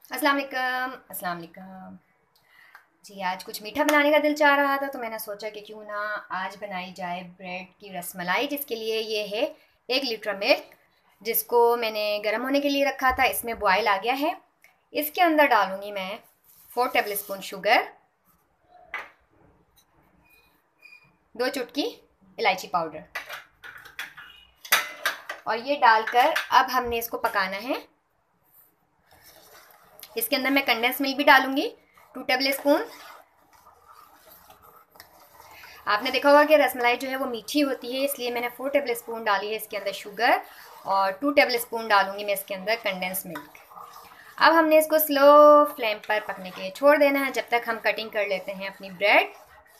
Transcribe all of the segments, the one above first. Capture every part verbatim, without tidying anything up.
अस्सलाम वालेकुम अस्सलाम वालेकुम जी। आज कुछ मीठा बनाने का दिल चाह रहा था तो मैंने सोचा कि क्यों ना आज बनाई जाए ब्रेड की रसमलाई, जिसके लिए ये है एक लीटर मिल्क, जिसको मैंने गर्म होने के लिए रखा था। इसमें बॉयल आ गया है। इसके अंदर डालूंगी मैं फोर टेबल स्पून शुगर, दो चुटकी इलायची पाउडर, और ये डालकर अब हमने इसको पकाना है। इसके अंदर मैं कंडेंस मिल्क भी डालूंगी, टू टेबल स्पून। आपने देखा होगा कि रसमलाई जो है वो मीठी होती है, इसलिए मैंने फोर टेबल स्पून डाली है इसके अंदर शुगर, और टू टेबल स्पून डालूंगी मैं इसके अंदर कंडेंस मिल्क। अब हमने इसको स्लो फ्लेम पर पकने के लिए छोड़ देना है, जब तक हम कटिंग कर लेते हैं अपनी ब्रेड।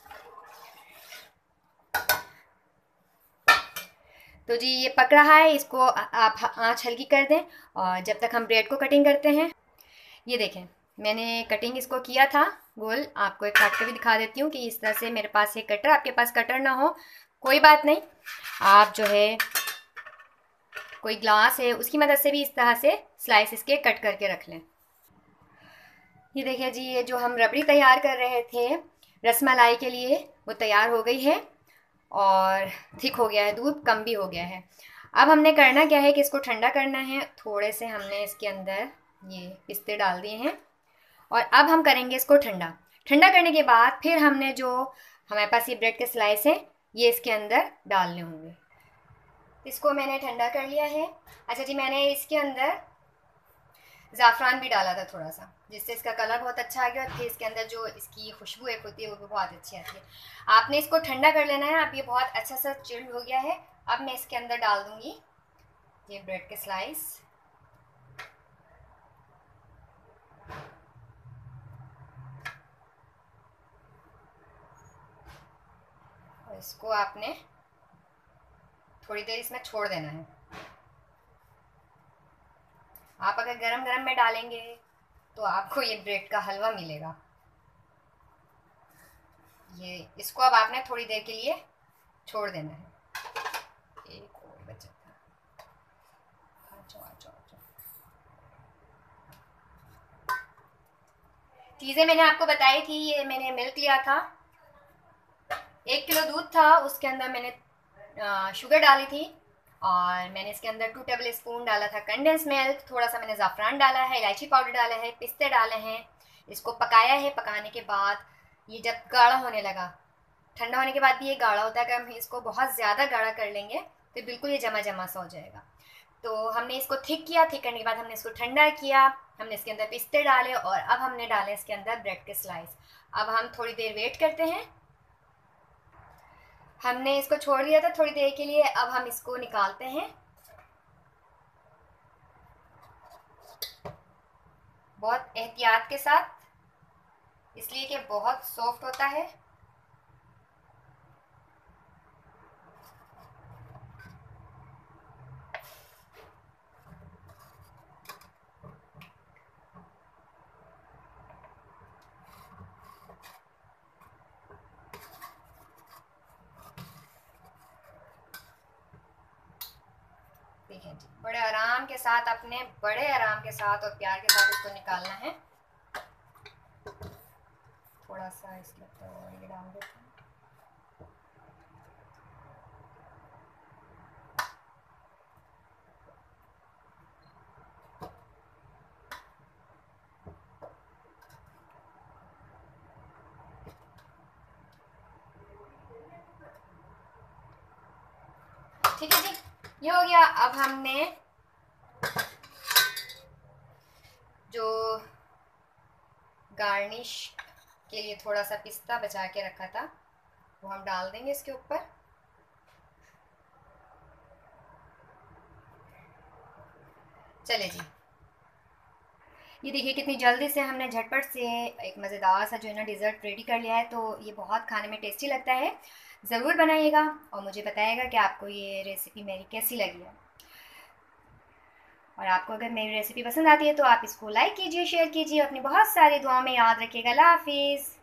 तो जी ये पक रहा है, इसको आप आंच हल्की कर दें और जब तक हम ब्रेड को कटिंग करते हैं। ये देखें, मैंने कटिंग इसको किया था गोल। आपको एक काट के भी दिखा देती हूँ कि इस तरह से मेरे पास एक कटर, आपके पास कटर ना हो कोई बात नहीं, आप जो है कोई ग्लास है उसकी मदद से भी इस तरह से स्लाइस इसके कट करके रख लें। ये देखिए जी, ये जो हम रबड़ी तैयार कर रहे थे रसमलाई के लिए वो तैयार हो गई है, और थिक हो गया है, दूध कम भी हो गया है। अब हमने करना क्या है कि इसको ठंडा करना है। थोड़े से हमने इसके अंदर ये पिस्ते डाल दिए हैं, और अब हम करेंगे इसको ठंडा। ठंडा करने के बाद फिर हमने जो हमारे पास ये ब्रेड के स्लाइस हैं ये इसके अंदर डालने होंगे। इसको मैंने ठंडा कर लिया है। अच्छा जी, मैंने इसके अंदर ज़ाफ़रान भी डाला था थोड़ा सा, जिससे इसका कलर बहुत अच्छा आ गया, और फिर इसके अंदर जो इसकी खुशबू एक होती है वो भी बहुत अच्छी आती है। आपने इसको ठंडा कर लेना है। अब ये बहुत अच्छा सा चिल्ड हो गया है। अब मैं इसके अंदर डाल दूंगी ये ब्रेड के स्लाइस। और इसको आपने थोड़ी देर इसमें छोड़ देना है। आप अगर गरम गरम में डालेंगे तो आपको ये ब्रेड का हलवा मिलेगा। ये इसको अब आपने थोड़ी देर के लिए छोड़ देना है। एक और बचा था, आ जाओ आ जाओ आ जाओ। चीज़ें मैंने आपको बताई थी। ये मैंने मिल्क लिया था, एक किलो दूध था, उसके अंदर मैंने शुगर डाली थी, और मैंने इसके अंदर टू टेबल स्पून डाला था कंडेंस मिल्क। थोड़ा सा मैंने ज़ाफ़रान डाला है, इलायची पाउडर डाला है, पिस्ते डाले हैं। इसको पकाया है। पकाने के बाद ये जब गाढ़ा होने लगा, ठंडा होने के बाद भी ये गाढ़ा होता है। अगर हम इसको बहुत ज़्यादा गाढ़ा कर लेंगे तो बिल्कुल ये जमा जमा सा हो जाएगा। तो हमने इसको थिक किया। थिक करने के बाद हमने इसको ठंडा किया। हमने इसके अंदर पिस्ते डाले, और अब हमने डाले इसके अंदर ब्रेड के स्लाइस। अब हम थोड़ी देर वेट करते हैं। हमने इसको छोड़ दिया था थोड़ी देर के लिए। अब हम इसको निकालते हैं, बहुत एहतियात के साथ, इसलिए कि बहुत सॉफ्ट होता है। देखें जी, बड़े आराम के साथ, अपने बड़े आराम के साथ और प्यार के साथ इसको निकालना है। थोड़ा सा इसके ऊपर ये डाल देते हैं। ठीक है जी, ये हो गया। अब हमने जो गार्निश के लिए थोड़ा सा पिस्ता बचा के रखा था वो हम डाल देंगे इसके ऊपर। चले जी, ये देखिए कितनी जल्दी से हमने झटपट से एक मज़ेदार सा जो है ना डिज़र्ट रेडी कर लिया है। तो ये बहुत खाने में टेस्टी लगता है। ज़रूर बनाइएगा और मुझे बताइएगा कि आपको ये रेसिपी मेरी कैसी लगी है। और आपको अगर मेरी रेसिपी पसंद आती है तो आप इसको लाइक कीजिए, शेयर कीजिए, अपनी बहुत सारी दुआओं में याद रखिएगा। अल्लाह हाफिज़।